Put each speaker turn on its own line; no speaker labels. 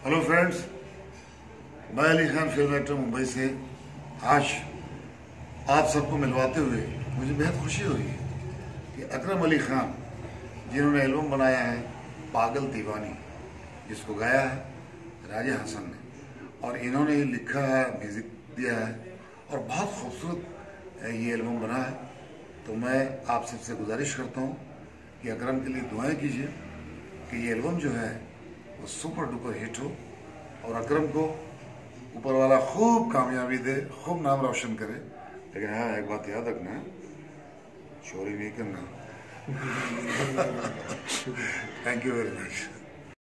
Hello friends, मैं Ali Khan film actor Mumbai से आज आप सबको मिलवाते हुए मुझे बेहद खुशी हुई है कि अकरम अली खान जिन्होंने एल्बम बनाया है पागल दीवानी, जिसको गाया है राजा हसन ने और इन्होंने ही लिखा है, म्यूजिक दिया है और बहुत खूबसूरत ये एल्बम बना है। तो मैं आप सबसे गुजारिश करता हूँ कि अकरम के लिए दुआएं कीजिए कि ये एल्बम जो है वो सुपर डुपर हिट हो और अकरम को ऊपर वाला खूब कामयाबी दे, खूब नाम रोशन करे। लेकिन हाँ, एक बात याद रखना, चोरी नहीं करना। Thank you very much.